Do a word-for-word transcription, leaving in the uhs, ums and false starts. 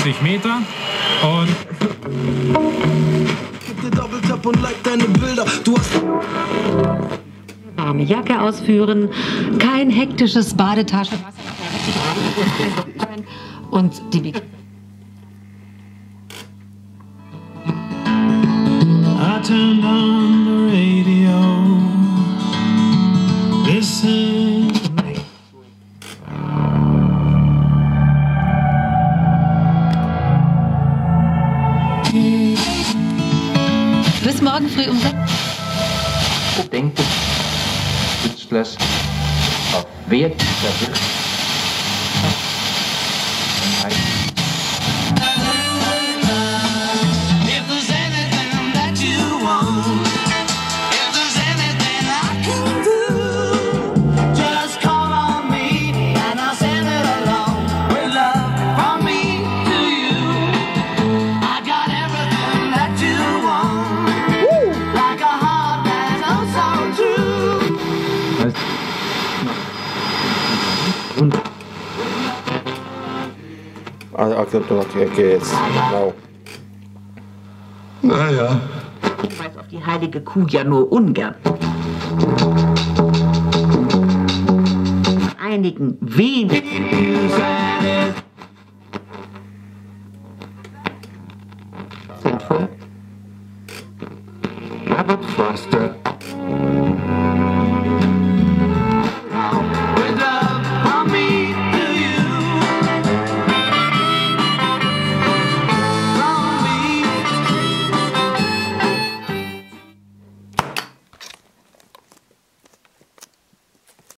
fünfzig Meter und warme Jacke ausführen, kein hektisches Badetasche und die I turned on the radio. Listen. bis morgen früh um sechs. Denken Künstlers auf Wert der Wirtschaft. Okay, okay, jetzt. Genau. Naja. Ich weiß auf die heilige Kuh ja nur ungern. Einigen wenigen.